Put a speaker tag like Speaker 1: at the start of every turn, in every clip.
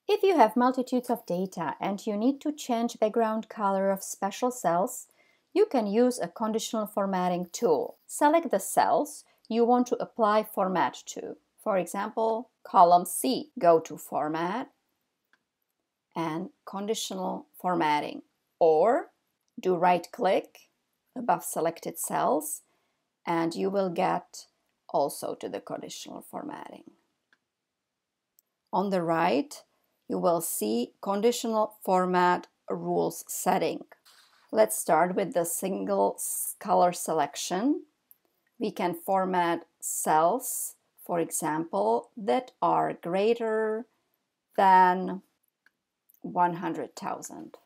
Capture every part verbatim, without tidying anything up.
Speaker 1: If you have multitudes of data and you need to change background color of special cells, you can use a conditional formatting tool. Select the cells you want to apply format to. For example, column C. Go to Format and Conditional Formatting. Or do right-click above selected cells and you will get also to the conditional formatting. On the right, you will see Conditional Format Rules setting. Let's start with the single color selection. We can format cells, for example, that are greater than one hundred thousand.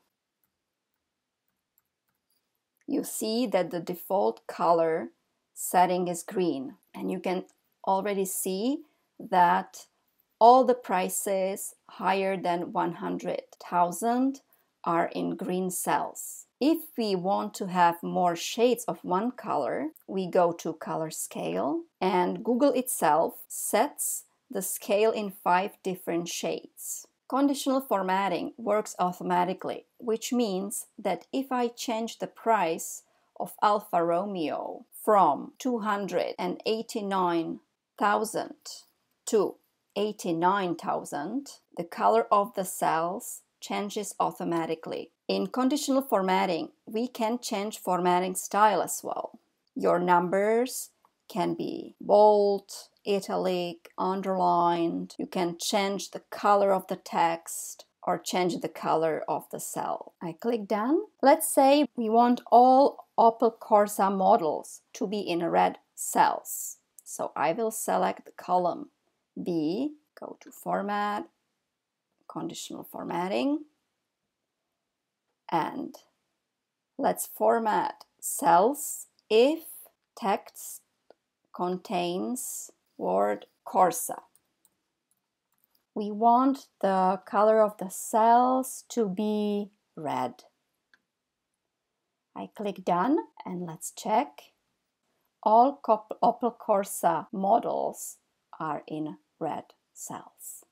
Speaker 1: You see that the default color setting is green, and you can already see that all the prices higher than one hundred thousand are in green cells. If we want to have more shades of one color, we go to Color Scale, and Google itself sets the scale in five different shades. Conditional formatting works automatically, which means that if I change the price of Alfa Romeo from two hundred eighty-nine thousand to eighty-nine thousand, the color of the cells changes automatically. In conditional formatting, we can change formatting style as well. Your numbers can be bold, italic, underlined. You can change the color of the text or change the color of the cell. I click Done. Let's say we want all Opel Corsa models to be in red cells. So I will select the column B, go to Format, Conditional Formatting, and let's format cells if text contains word Corsa. We want the color of the cells to be red. I click Done and let's check. All Opel Corsa models are in red cells.